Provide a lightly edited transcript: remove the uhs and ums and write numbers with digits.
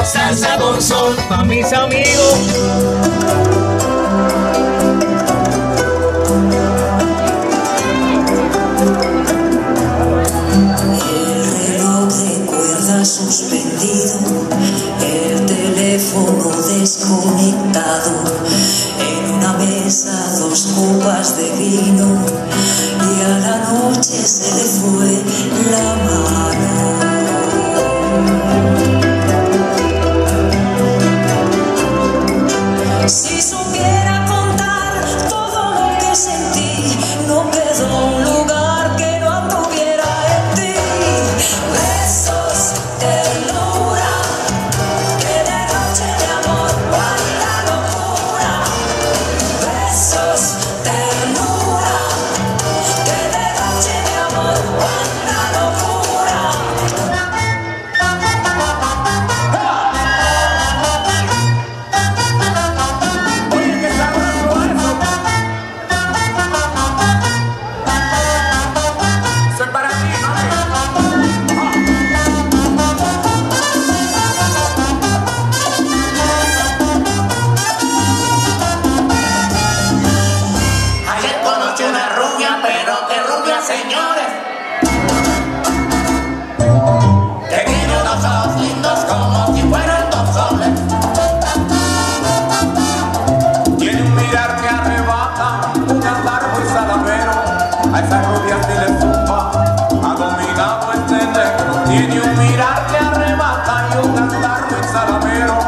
salsa con son, pa' mis amigos. Suspendido, el teléfono desconectado, en una mesa 2 copas de vino y a la noche se le fue la mano. Si supiera contar todo lo que sentí, no quedó un lugar que no anduviera en ti. Besos, ternura, que derroche de amor, cuánta locura. Besos, ternura, que derroche de amor, cuánta locura. Oye, qué sabroso eso. Eso es para ti, mami. Ayer conocí una rubia, pero qué rubia, señores. Que tiene unos ojos lindos como si fueran 2 soles. Tiene un mirar que arrebata, un andar muy salamero. A esa rubia sí le zumba, ha dominado este negro. Tiene un mirar que arrebata y un andar muy salamero.